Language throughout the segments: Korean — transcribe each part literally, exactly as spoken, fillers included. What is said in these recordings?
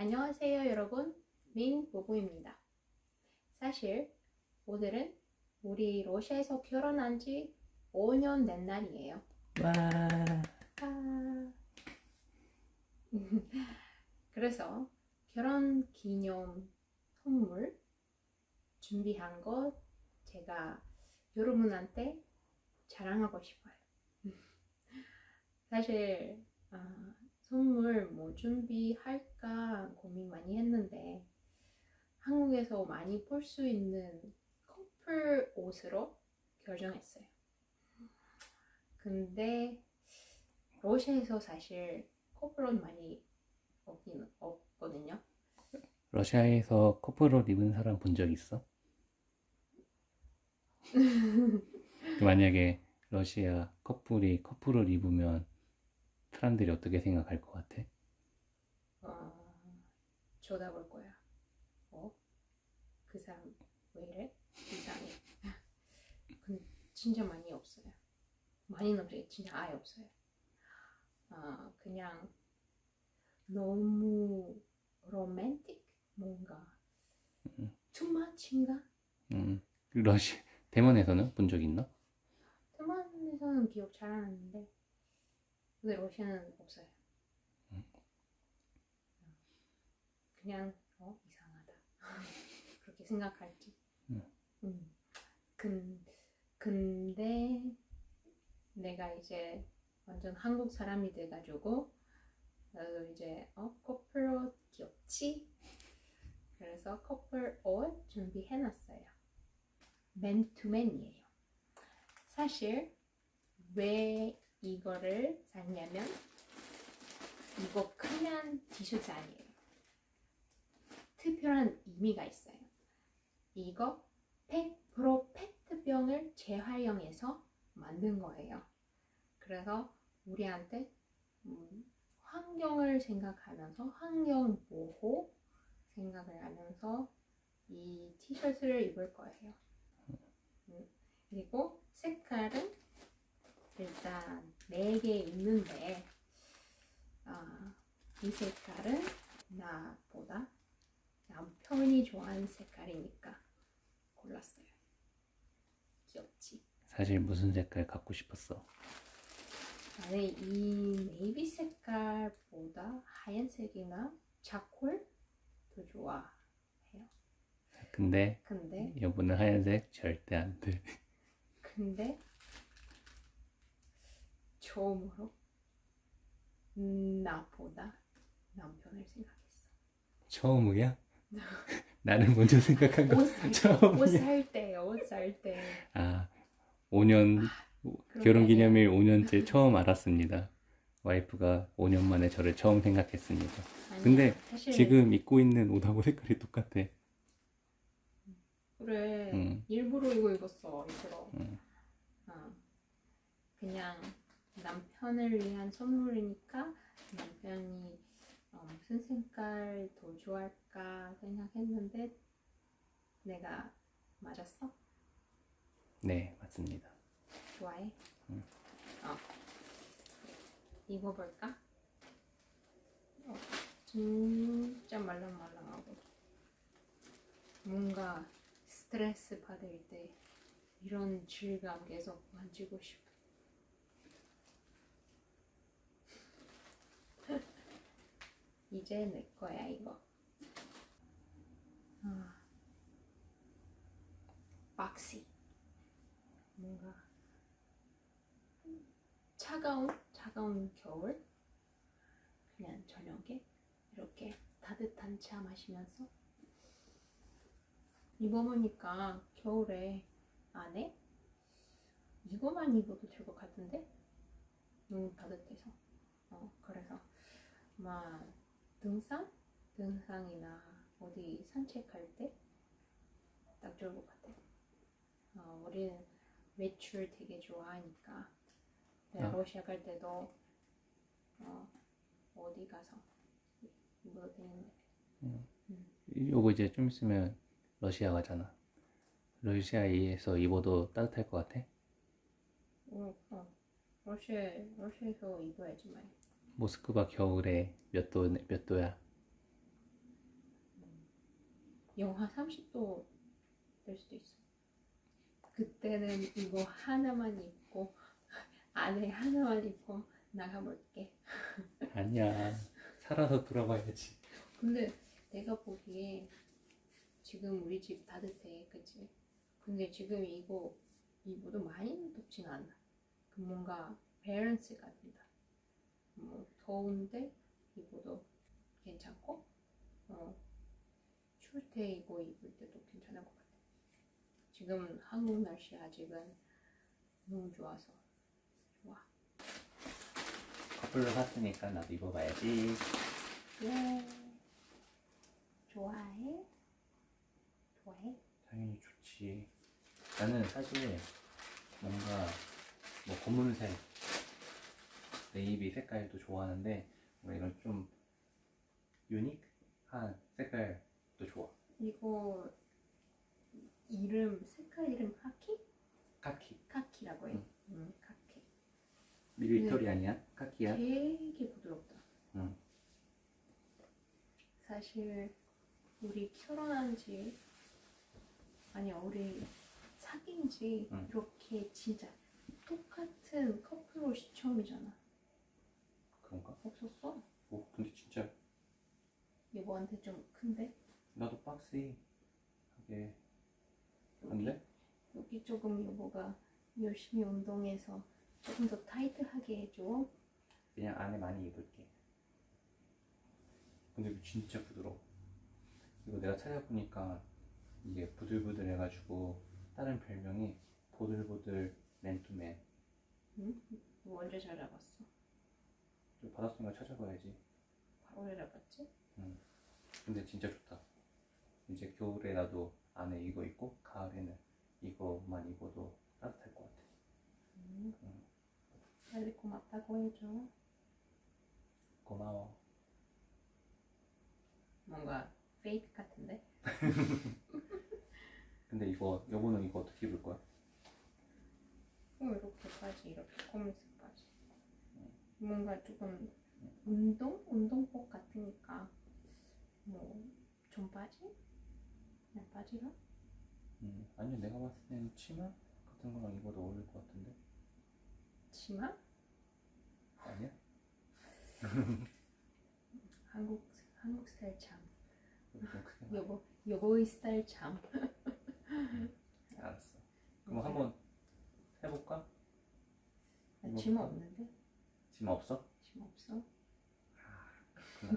안녕하세요 여러분, 민부부입니다. 사실 오늘은 우리 러시아에서 결혼한 지 오 년 된 날이에요. 와. 아... 그래서 결혼 기념 선물 준비한 것 제가 여러분한테 자랑하고 싶어요. 사실 아, 선물 뭐 준비할까 고민 많이 했는데 한국에서 많이 볼 수 있는 커플 옷으로 결정했어요. 근데 러시아에서 사실 커플 옷 많이 없긴 없거든요. 러시아에서 커플옷 입은 사람 본 적 있어? 만약에 러시아 커플이 커플옷 입으면 사람들이 어떻게 생각할 것 같아? 어, 쳐다볼 거야. 어? 그 사람 왜 이래? 이상해. 근데 진짜 많이 없어요. 많이는 없어요. 진짜 아예 없어요. 어, 그냥 너무 로맨틱? 뭔가 투마치인가? 음, 러시 대만에서는 본 적 있나? 대만에서는 기억 잘 안 나는데 근데 러시아는 없어요. 그냥 어 이상하다 그렇게 생각할지. 음. 음. 근, 근데 내가 이제 완전 한국 사람이 돼가지고 나도 이제 어 커플 옷 귀엽지? 그래서 커플 옷 준비해놨어요. 맨투맨이에요. 사실 왜 이거를 샀냐면 이거 그냥 티셔츠 아니에요. 특별한 의미가 있어요. 이거 백 퍼센트 페트병을 재활용해서 만든 거예요. 그래서 우리한테 음, 환경을 생각하면서 환경 보호 생각을 하면서 이 티셔츠를 입을 거예요. 음, 그리고 색깔은 일단 네 개 있는데 어, 이 색깔은 나보다 남편이 좋아하는 색깔이니까 골랐어요. 귀엽지? 사실 무슨 색깔 갖고 싶었어? 나는 이 네이비 색깔보다 하얀색이나 차콜 더 좋아해요. 근데 근데 여보는 하얀색 절대 안 돼. 근데 처음으로 나보다 남편을 생각했어. 처음이야? 나를 먼저 생각한 거 처음이야? 옷 살 때, 옷 살 때. 아, 오 년 그런 결혼기념일 게 오 년째 처음 알았습니다. 와이프가 오 년 만에 저를 처음 생각했습니다. 아니야, 근데 사실 지금 입고 있는 옷하고 색깔이 똑같아. 그래 음. 일부러 이거 입었어. 일부러. 음. 어. 그냥 남편을 위한 선물이니까 남편이 어, 무슨 색깔 더 좋아할까 생각했는데 내가 맞았어? 네, 맞습니다. 좋아해? 음. 어. 입어볼까? 어, 진짜 말랑말랑하고 뭔가 스트레스 받을 때 이런 질감 계속 만지고 싶어. 이제 내 거야 이거. 아, 박시. 뭔가 차가운 차가운 겨울 그냥 저녁에 이렇게 따뜻한 차 마시면서 입어보니까 겨울에 안에 이거만 입어도 될 것 같은데 너무 따뜻해서 어 그래서 막 등산 등산이나 어디 산책할 때 딱 좋을 것 같아. 어, 우리는 외출 되게 좋아하니까 네, 아. 러시아 갈 때도 어, 어디 가서 입어도 되는데. 음. 음. 요거 이제 좀 있으면 러시아 가잖아. 러시아에서 입어도 따뜻할 것 같아? 어, 어. 러시아 러시아에서 입어야지 말. 모스크바 겨울에 몇 도, 몇 도야? 영하 삼십 도 될 수도 있어. 그때는 이거 하나만 입고 안에 하나만 입고 나가볼게. 아니야. 살아서 돌아봐야지. 근데 내가 보기에 지금 우리 집 따뜻해, 그치? 근데 지금 이거 입어도 많이 덥진 않아. 그 뭔가 밸런스가 된다. 뭐 더운데 입어도 괜찮고, 어, 추울 때 이거 입을 때도 괜찮은 것 같아. 지금 한국 날씨 아직은 너무 좋아서 좋아. 커플로 샀으니까 나도 입어봐야지. 예. 좋아해? 좋아해? 당연히 좋지. 나는 사실 뭔가 뭐 검은색, 네이비 색깔도 좋아하는데 뭔가 이런 좀 유니크한 색깔도 좋아. 이거 이름 색깔 이름 카키? 카키. 카키라고 해. 응. 응, 카키. 밀리터리 아니야? 카키야? 되게 부드럽다. 응. 사실 우리 결혼한 지 아니야 우리 사귄 지 응. 이렇게 진짜 똑같은 커플 옷이 처음이잖아. 그런가? 없었어? 오, 근데 진짜 여보한테 좀 큰데? 나도 박스하게 한데? 여기 조금 여보가 열심히 운동해서 조금 더 타이트하게 해줘. 그냥 안에 많이 입을게. 근데 이거 진짜 부드러워. 이거 내가 찾아보니까 이게 부들부들 해가지고 다른 별명이 보들보들 맨투맨. 응? 너 언제 찾아봤어? 좀 받았으니까 찾아봐야지. 바로 찾아봤지? 응. 근데 진짜 좋다. 이제 겨울에 나도 안에 이거 입고 가을에는 이거만 입어도 따뜻할 것 같아. 응. 응. 빨리 고맙다고 해줘. 고마워. 뭔가 페이크 같은데? 근데 이거 여보는 이거 어떻게 입을 거야? 어, 이렇게 바지 이렇게 검은색 바지. 뭔가 조금 운동? 운동복 같으니까 뭐 좀 바지? 그냥 바지라? 음, 아니 내가 봤을 땐 치마 같은 거랑 입어도 어울릴 것 같은데. 치마? 아니야? 한국 한국 스타일 참. 좀 크게 말. 여보 여보의 스타일 참. 알았어. 그럼 한번 해볼까? 나 이거 치마 볼까? 없는데? 치마 없어? 치마 없어? 그렇구나.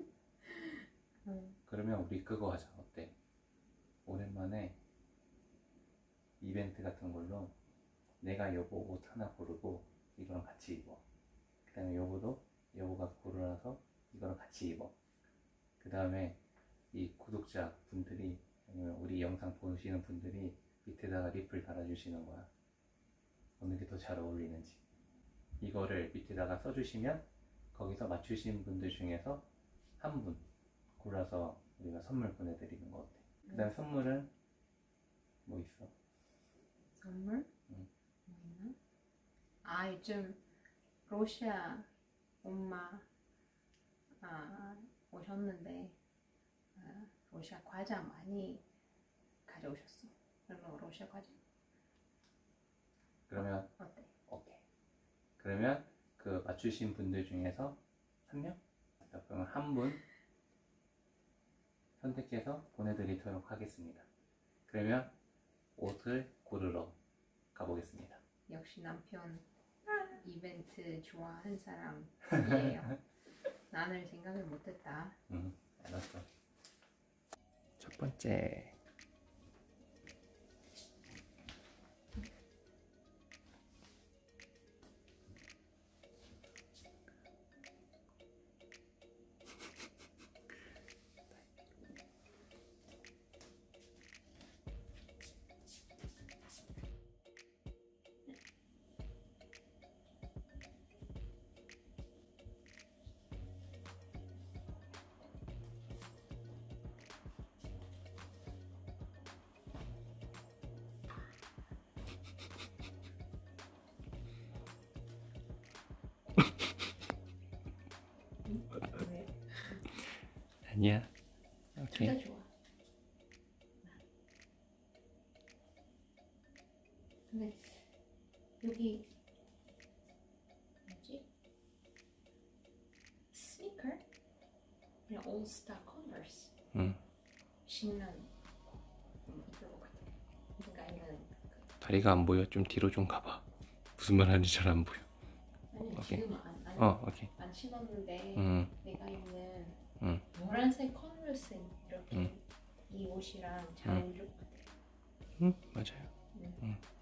응. 그러면 우리 그거 하자. 어때? 오랜만에 이벤트 같은 걸로 내가 여보 옷 하나 고르고 이거랑 같이 입어. 그 다음에 여보도 여보가 고르라서 이거랑 같이 입어. 그 다음에 이 구독자 분들이 아니면 우리 영상 보시는 분들이 밑에다가 리플 달아주시는 거야. 어느 게 더 잘 어울리는지. 이거를 밑에다가 써주시면 거기서 맞추신 분들 중에서 한 분 골라서 우리가 선물 보내드리는 거 어때? 그 다음 선물은 뭐 있어? 선물? 응. 뭐 있나? 아 요즘 러시아 엄마 아, 오셨는데 아, 러시아 과자 많이 가져오셨어. 그러면 러시아 과자 그러면 어때? 오케이. 그러면 그 맞추신 분들 중에서 한 명? 그러면 한 분 선택해서 보내드리도록 하겠습니다. 그러면 옷을 고르러 가보겠습니다. 역시 남편 이벤트 좋아하는 사람이에요. 나는 생각을 못했다. 응, 알았어. 첫 번째. 왜? 아니야. 오케이. 둘 다 좋아. 근데 여기 뭐지? 스니커? 그냥 올스타 컨버스 응. 신는 이거 같아. 그러니까 이는 다리가 안 보여. 좀 뒤로 좀 가봐. 무슨 말 하는지 잘 안 보여. 아니 오케이. 지금 안, 안, 어, 오케이. 안 신었는데 응. 내가 입는 응. 노란색 컨버스 이렇게 응. 이 옷이랑 잘 응. 어울릴 것 같아. 응, 맞아요. 응. 응.